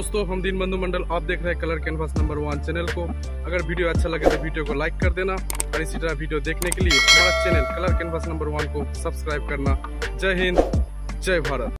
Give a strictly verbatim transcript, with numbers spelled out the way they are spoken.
दोस्तों, हम दीनबंधु मंडल, आप देख रहे हैं colour canvas number one channel को। अगर वीडियो अच्छा लगे तो वीडियो को लाइक कर देना और इसी तरह वीडियो देखने के लिए हमारा channel colour canvas number one को सब्सक्राइब करना। जय हिंद, जय भारत।